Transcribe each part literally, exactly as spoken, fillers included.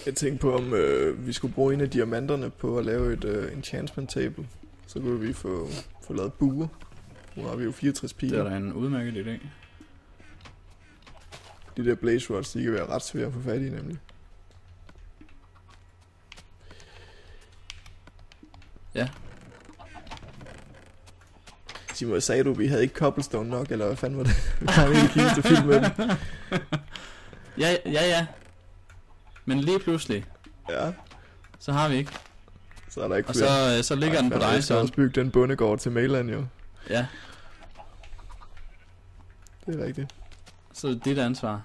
Jeg tænkte på, om øh, vi skulle bruge en af diamanterne på at lave et øh, enchantment table. Så kunne vi få, få lavet buer. Nu har vi jo fireogtres piler. Det er da en udmærket idé. De der blaze rods, de kan være ret svære at få fat i, nemlig. Ja. Simon, sagde du, vi havde ikke cobblestone nok, eller hvad fanden var det? Vi har ikke kigget til film med den. Ja, ja, ja. Men lige pludselig, Ja. så har vi ikke. Så er der ikke Og flere. så, øh, så ligger Ej, den på fandme, dig, jeg skal så. også bygge den bondegård til Mailand, jo. Ja, Det er rigtigt. så er det dit ansvar.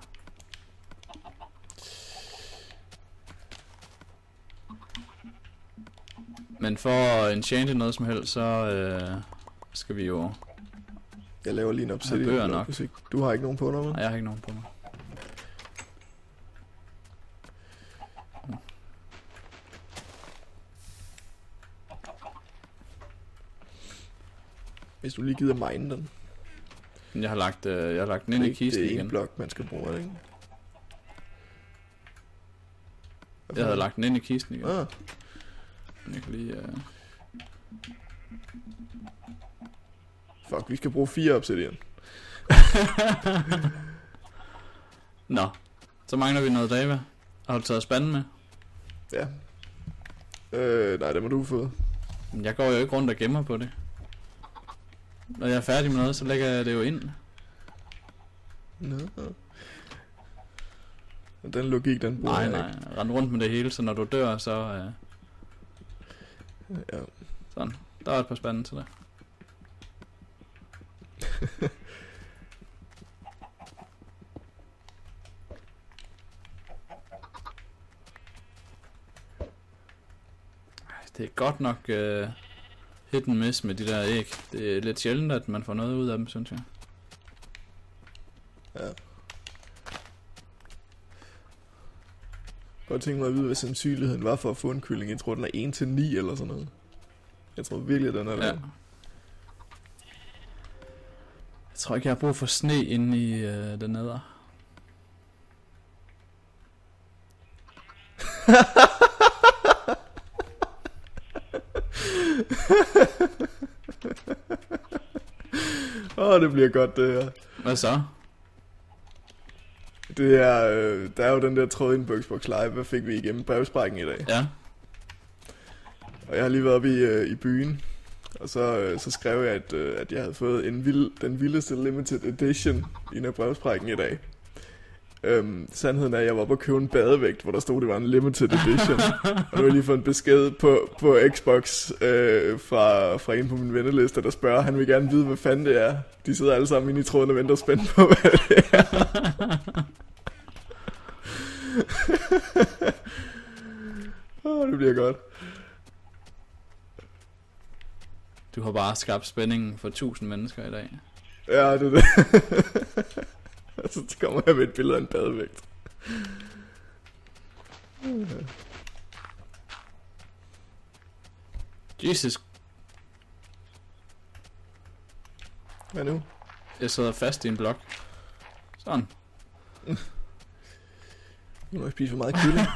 Men for at enchante noget som helst, så øh, skal vi jo... Jeg laver lige en obsidian. bøger nok. Hvis ikke- Du har ikke nogen på dig, Nej, jeg har ikke nogen på mig. Hvis du lige gider mine den. Men jeg har lagt, øh, jeg har lagt den ind i kisten Det er en igen. blok, man skal bruge, er det ikke? Jeg havde lagt den ind i kisten igen. Ah, Men jeg kan lige... Øh... fuck, vi skal bruge fire obsidian. Nå, så mangler vi noget lava. Har du taget spanden med? Ja. Øh, nej, det må du få. Men jeg går jo ikke rundt og gemmer på det. Når jeg er færdig med noget, så lægger jeg det jo ind. Nå. Og den logik, den bruger Nej, jeg nej. Rend rundt med det hele, så når du dør, så... Øh... ikke. Ja. Sådan. Der er et par spande til dig. Det er godt nok uh, hit and miss med de der æg. Det er lidt sjældent, at man får noget ud af dem, synes jeg. Ja. Jeg tænker mig at vide, hvad sandsynligheden var for at få en kylling. Jeg tror, den er en til ni eller sådan noget. Jeg tror virkelig, den er Ja. lavet. Jeg tror ikke, jeg har brug for sne inde i uh, den neder. Åh, oh, det bliver godt, det her. Hvad så? Det er, øh, der er jo den der tråd ind på Xbox Live. Hvad fik vi igennem brevsprækken i dag? Ja. Og jeg har lige været oppe i, øh, i byen. Og så, øh, så skrev jeg, at, øh, at jeg havde fået en vild, den vildeste limited edition i en af brevsprækken i dag. Øhm, sandheden er, at jeg var oppe og købe en badevægt, hvor der stod, det var en limited edition. Og nu har jeg lige fået en besked på, på Xbox øh, fra, fra en på min venneliste, der spørger, han vil gerne vide, hvad fanden det er. De sidder alle sammen inde i tråden og venter spændt på, hvad det er. Åh, oh, det bliver godt. Du har bare skabt spændingen for tusind mennesker i dag. Ja, det er det. Og så kommer jeg med et billede af en badevægt. Jesus, Hvad nu? jeg sidder fast i en blok. Sådan. Nu må jeg spise for meget kylling.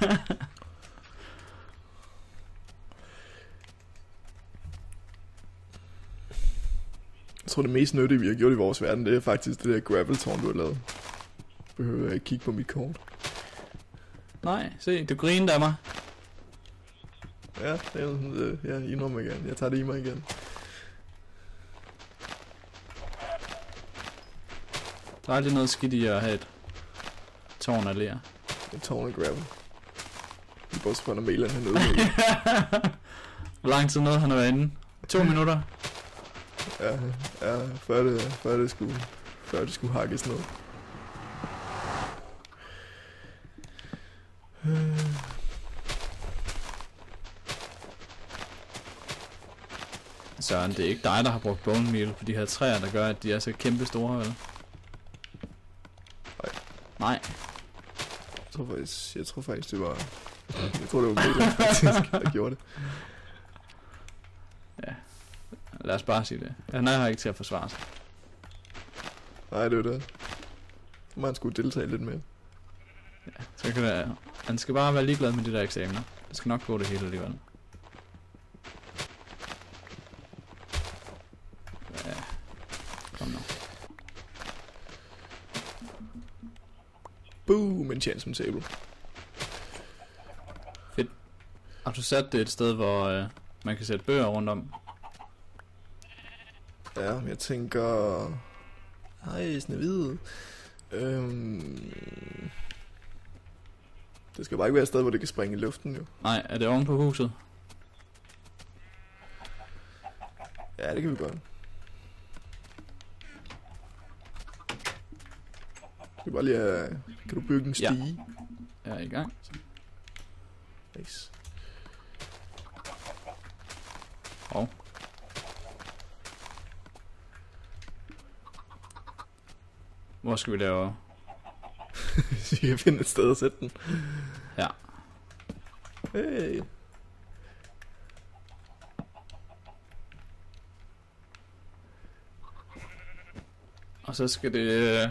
Jeg tror, det mest nyttige, vi har gjort i vores verden, det er faktisk det der gravel-tårn, du har lavet. Behøver jeg ikke kigge på mit kort. Nej, se, du griner af mig. Ja, det er sådan, øh, jeg indrømmer igen. Jeg tager det i mig igen. Der er aldrig noget skidt i at have et tårn af ler. Et tårn af gravel. Vi er bortset fra, når Mailand hernede. Hvor lang tid nåede han at være inde? To minutter? Ja, ja, før det, før det skulle, før det skulle hakkes ned. Søren, det er ikke dig, der har brugt bone meal på de her træer, der gør, at de er så kæmpe store, vel? Nej. Nej. Jeg tror faktisk, jeg tror faktisk det var... Jeg tror, det var Mailand faktisk, der gjorde det. Ja. Lad os bare sige det. Han er her ikke til at forsvare sig. Nej, det var det. Så må han skulle deltage lidt mere. Ja, så kan det, Man skal bare være ligeglad med de der eksamener. Det skal nok gå det hele alligevel. Ja. Kom nu. Boom, enchantment table. Fedt. Har du sat det et sted, hvor øh, man kan sætte bøger rundt om? Ja, men jeg tænker... Ej, Snehvide. Øhm... Det skal bare ikke være et sted, hvor det kan springe i luften, jo. Nej, er det oven på huset? Ja, det kan vi godt. Skal bare lige have... Kan du bygge en stige? Ja. Jeg er i gang. Nice. Hov. Hvor skal vi lave? Så vi kan finde et sted at sætte den. Ja. Hey. Og så skal det... Øh...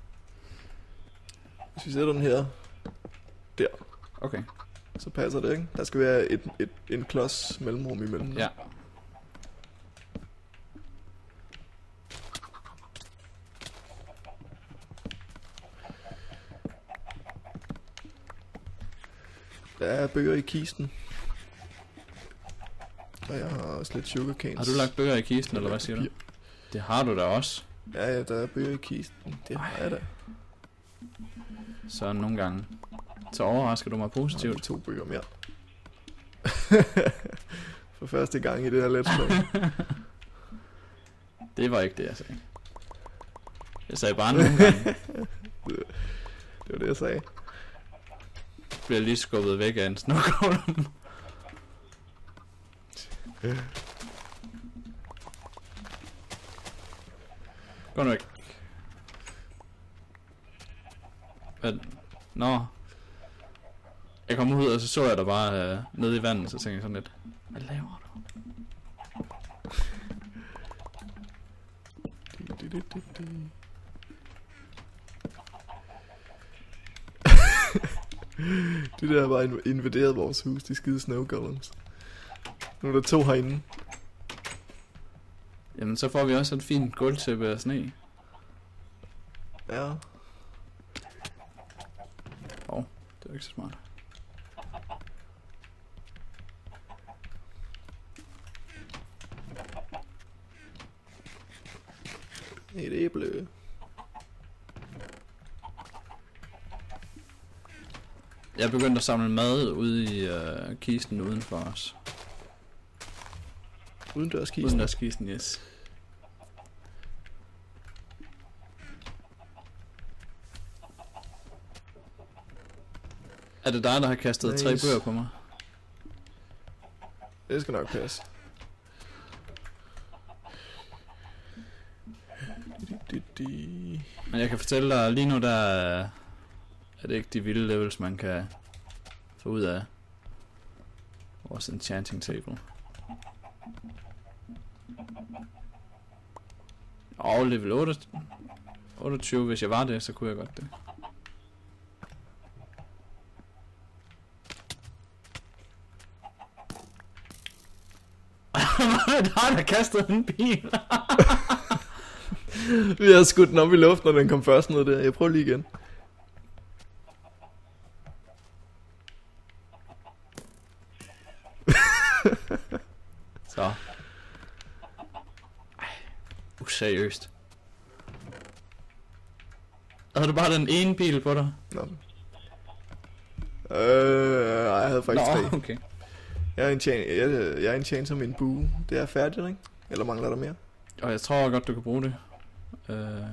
Hvis vi sætter den her, der, Okay. så passer det, ikke? Der skal være et, et, en klods mellemrum imellem. Ja. Der er bøger i kisten. Og jeg har også lidt sugarcanes. Har du lagt bøger i kisten, eller hvad siger du? Det har du da også. Ja, ja, der er bøger i kisten. Det har jeg da. Så nogle gange. Så overrasker du mig Jeg har positivt. lige to bøger mere. For første gang i det her let's play. Det var ikke det, jeg sagde. Jeg sagde bare nogle gange. det, det var det, jeg sagde. Bliver lige skubbet væk af en snowgolem. Gå nu væk. Hvad? Nå. Jeg kom ud, og så så jeg dig bare øh, nede i vandet, så tænkte jeg sådan lidt, hvad laver du? De der har bare inv- invaderet vores hus, de skide snow golems. Nu er der to herinde. Jamen, så får vi også et fint gulvtæppe af sne. Ja. Åh, oh, det er ikke så smart. Et æble. Jeg er begyndt at samle mad ude i øh, kisten uden for os. Udendørskisten. Udendørskisten, yes. Er det dig, der har kastet Nice. tre bøger på mig? Det skal nok passe. Men jeg kan fortælle dig, lige nu der er er det ikke de vilde levels, man kan få ud af vores enchanting table. Og level otte, otteogtyve, hvis jeg var det, så kunne jeg godt det. Der har der kastet en bil. Vi har skudt den op i luften, når den kom først ned der. Jeg prøver lige igen. Så. Ej, useriøst. Havde du bare den ene bil på dig? Nå. Øh, jeg havde faktisk Nå, tre. okay. Jeg er en chain, jeg, jeg er en chain som min bue. Det er færdigt, ikke? Eller mangler der mere? Og jeg tror godt, du kan bruge det. Øh...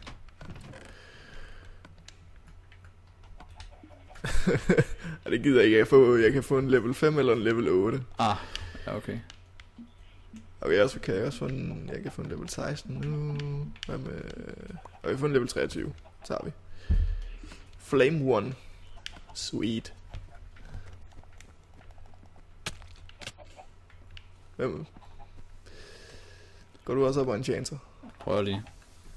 Og det gider jeg ikke. Jeg, få, jeg kan få en level fem eller en level otte. Ah, ja, okay. Og jeg også, kan jeg også få en, jeg kan få en level seksten nu. Hvad med... Og jeg kan få en level treogtyve. Så har vi. Flame one. Sweet. Hvem? Går du også op på en chancer? Prøv lige.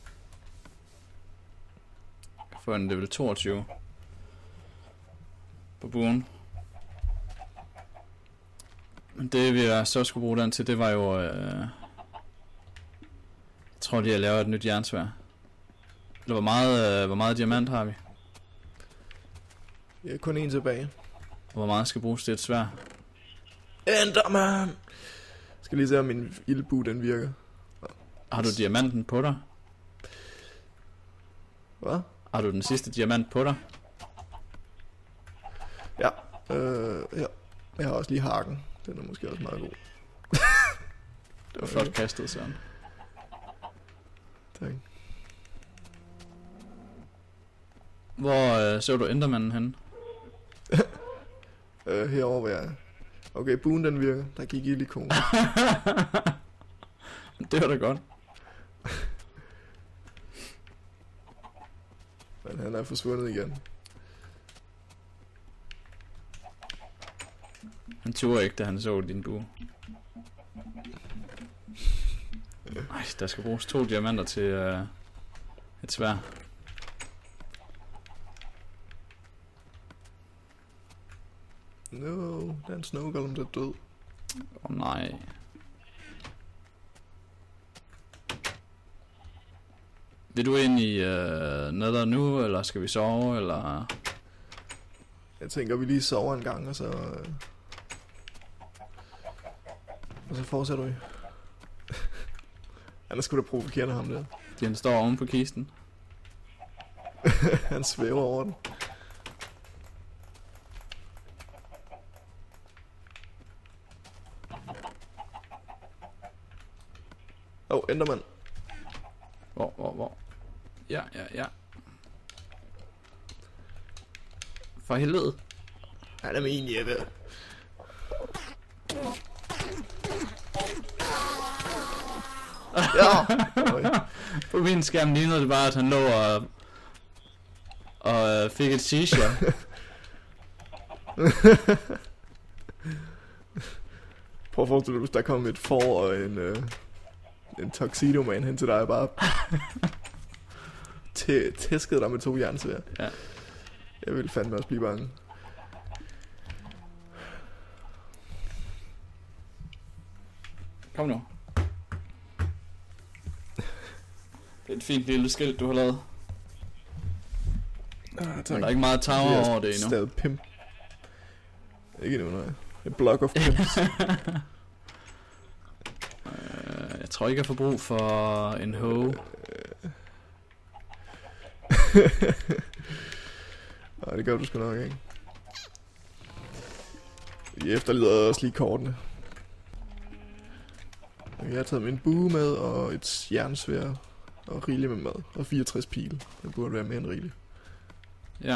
Jeg kan få en level toogtyve. på buen. Men det vi så skulle bruge den til, det var jo... Øh, jeg tror lige at lave et nyt jernsværd. Eller hvor meget, øh, hvor meget diamant har vi? Jeg er kun en tilbage. Hvor meget skal bruges til et sværd? Enderman! Jeg skal lige se om min ildbue den virker. Har du diamanten på dig? Hvad? Har du den sidste diamant på dig? Ja. Øh, ja. Jeg har også lige hakken. Den er måske også meget god. Det var flot kastet, Søren. Tak. Hvor øh, så du Endermanden henne? øh, herovre hvor jeg er. Okay, buen den virker. Der gik ild i konen. Det var da godt. Men han er forsvundet igen. Han turde ikke, da han så din bue. Ej, der skal bruges to diamanter til øh, et sværd. No, der er en snowgolem, der er død. Åh oh, nej. Vil du ind i øh, Nether nu, eller skal vi sove, eller... Jeg tænker, vi lige sover en gang, og så... Øh... Og så fortsætter vi. Han er sgu da provokerende, ham der. Han står oven på kisten. Han svæver over den. Åh, oh, Enderman. Hvor, hvor, hvor? Ja, ja, ja. For helvede. Han er min, Jeppe. Ja. På min skærm lignede det bare, at han lå og, og øh, fik et seizure. Prøv at forestille dig, hvis der kom et får og en, øh, en tuxedo man hen til dig og bare tæ- tæskede dig med to jernsværd. Ja. Jeg ville fandme også blive bange. Kom nu. Det er et fint lille skilt, du har lavet. Ah, der er ikke meget tower over det endnu. Stadig pimp. Ikke endnu, nej. A block of pimps. uh, jeg tror ikke, jeg får brug for en hoe. Nej, det gør du sgu nok, ikke? Vi efterlider også lige kortene. Jeg har taget min bue med, og et jernsværd, og rigeligt med mad, og fireogtres pile. Det burde være mere end rigeligt. Ja.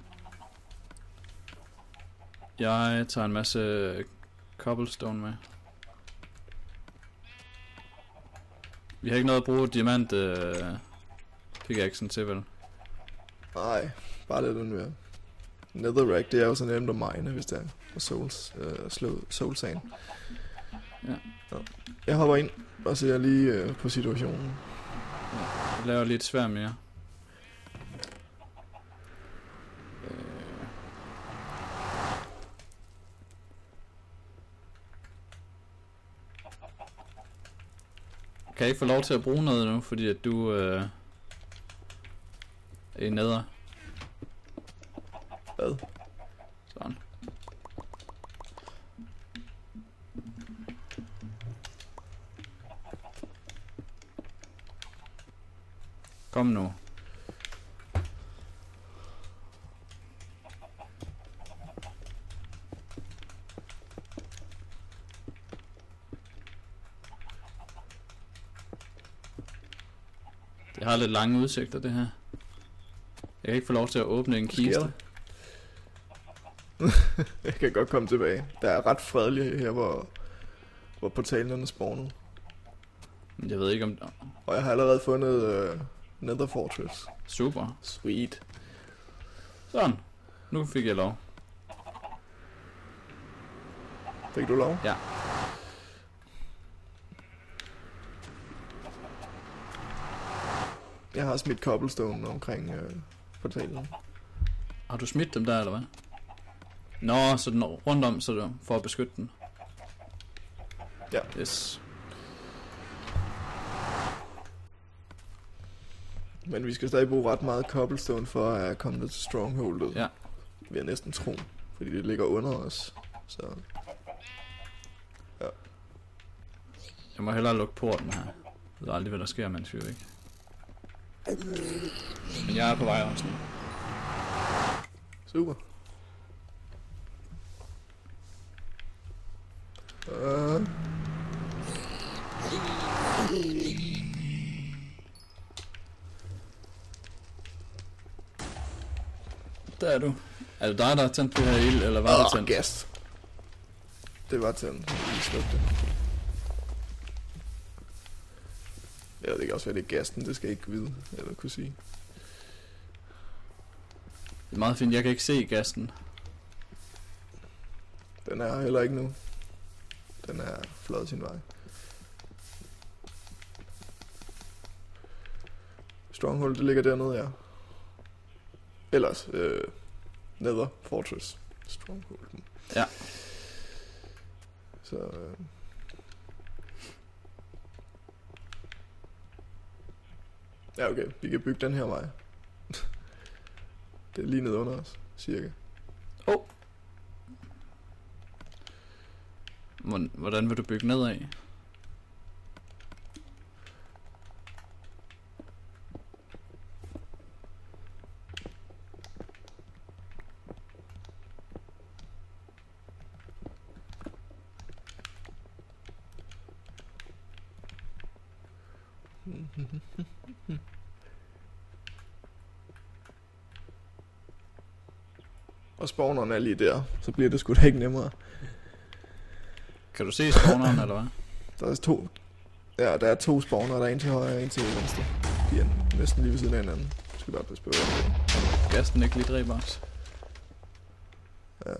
Jeg tager en masse cobblestone med. Vi har ikke noget at bruge diamant øh, pickaxen til, vel? Nej, bare lad den være. Netherrack, det er jo så nemt at mine, hvis det er. Og souls, øh, slå, soulsand. Ja. Ja. Jeg hopper ind og ser lige øh, på situationen. Ja. Jeg laver lidt svær mere. Kan jeg ikke få lov til at bruge noget nu, fordi at du øh, er i Nether? Hvad? Sådan. Kom nu. Det har lidt lange udsigter, det her. Jeg kan ikke få lov til at åbne en kiste. Jeg kan godt komme tilbage. Der er ret fredeligt her, hvor, hvor portalen er spawnet. Jeg ved ikke om... Og jeg har allerede fundet uh, Nether Fortress. Super. Sweet. Sådan. Nu fik jeg lov. Fik du lov? Ja. Jeg har smidt cobblestone omkring øh, portalen. Har du smidt dem der, eller hvad? Nå, så den rundt om, så du for at beskytte den. Ja. Yes. Men vi skal stadig bruge ret meget cobblestone for at komme ned til strongholdet. Ja. Vi er næsten tro, fordi det ligger under os. Så ja. Jeg må hellere lukke porten her. Jeg ved aldrig, hvad der sker, mens vi er væk. Men jeg er på vej også nu. Super. Uh. Der er du. Er det dig, der har tændt det her ild, eller var oh, det tændt? gas. Det var tændt. Vi slukte. Ja, det kan også være, det er gassen. Det skal jeg ikke vide, eller kunne sige. Det er meget fint. Jeg kan ikke se gassen. Den er heller ikke nu. Den er fløjet sin vej. Stronghold, det ligger dernede, ja. Ellers, øh, Nether Fortress. Stronghold. Ja. Så, øh. Ja, okay. Vi kan bygge den her vej. Det er lige nede under os, cirka. Åh. Oh. Hvordan vil du bygge nedad? Og spawneren er lige der, så bliver det sgu da ikke nemmere. Kan du se spawneren, eller hvad? Der er to. Ja, der er to spawner, der er en til højre og en til venstre. De er næsten lige ved siden af hinanden. Jeg skal bare passe på. Gassen ikke lige dræber os. Ja.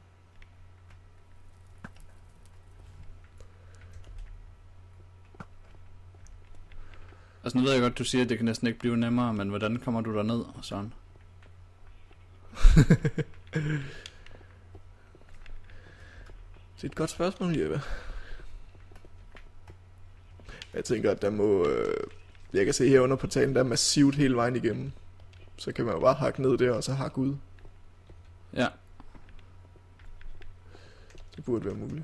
Altså nu ved jeg godt, du siger, at det kan næsten ikke blive nemmere, men hvordan kommer du derned og sådan? Det er et godt spørgsmål, Jeppe. Jeg tænker, at der må... Øh, jeg kan se her under portalen, der er massivt hele vejen igennem. Så kan man jo bare hakke ned der, og så hakke ud. Ja. Det burde være muligt.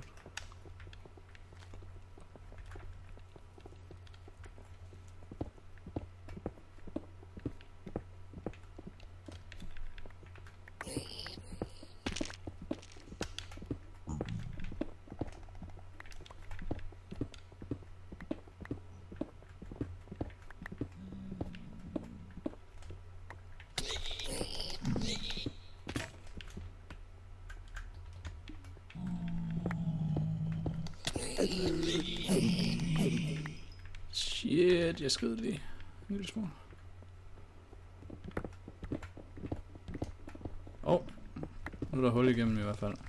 Shit, jeg skød lige en lille smule. Åh, oh, nu er der hul igennem i hvert fald.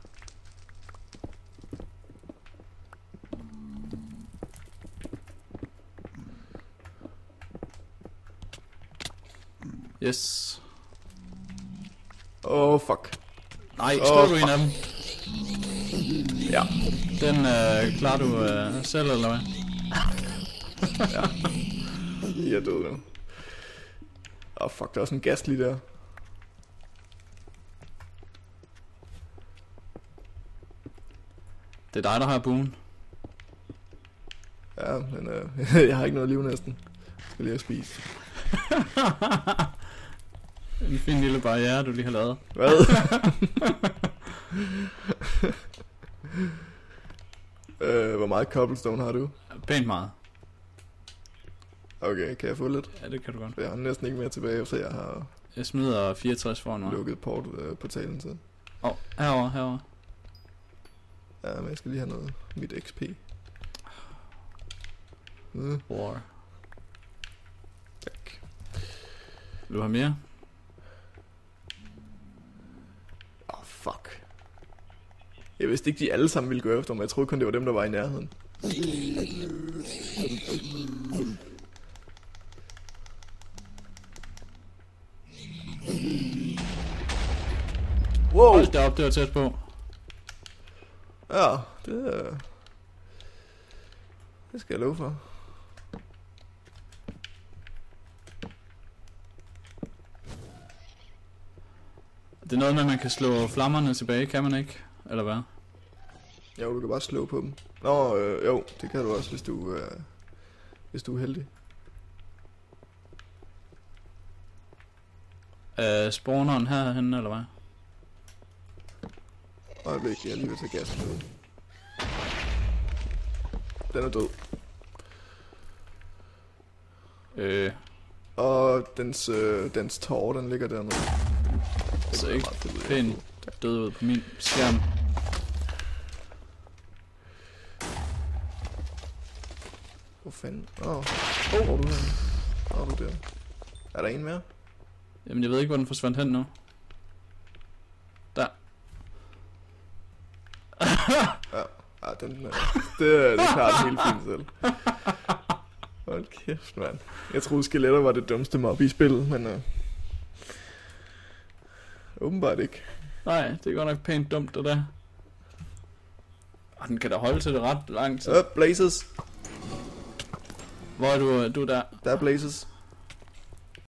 Yes. Åh, oh, fuck. Nej, slår oh, du en af dem? Ja. Den øh, klarer du øh, selv, eller hvad? Ja. Jeg er død nu. Åh, oh, fuck, der er også en gas lige der. Det er dig, der har buen. Ja, men øh, jeg har ikke noget liv næsten. Jeg skal lige have spist. En fin lille barriere, du lige har lavet. Hvad? øh, hvor meget cobblestone har du? Pænt meget. Okay, kan jeg få lidt? Ja, det kan du godt. Jeg har næsten ikke mere tilbage, så jeg har Jeg smider fireogtres for nu. lukket port, øh, portalen til. Åh, oh, herovre, herovre. Ja, men jeg skal lige have noget mit X P. Mm. War. Tak. Vil du have mere? Åh, oh, fuck. Jeg vidste ikke, de alle sammen ville gå efter mig. Jeg troede kun, det var dem, der var i nærheden. Wow. Hold da op, det var tæt på. Ja, det er... Det skal jeg love for. Det er noget med, at man kan slå flammerne tilbage, kan man ikke? Eller hvad? Jo, du kan bare slå på dem. Nå, øh, jo, det kan du også, hvis du, øh, hvis du er heldig. Øh, spawneren herhenne, eller hvad? Øjeblik, jeg er lige ved at tage gassen ud. Den er død. Øh, Og dens, øh, dens tår, den ligger dernede. det ser ikke pænt død ud på min skærm. Hvor fanden? Åh, oh. Hvor er du henne? Hvor er du der? Er der en mere? Jamen, jeg ved ikke, hvor den forsvandt hen nu. Der. Ja, ja den, øh, det, det klarer det helt fint selv. Hold kæft, mand. Jeg troede, skeletter var det dummeste mob i spillet, men... Øh, åbenbart ikke. Nej, det er godt nok pænt dumt, det der. Og den kan da holde til det ret lang tid. Øh, blazes. Hvor er du, du er der? Der er blazes.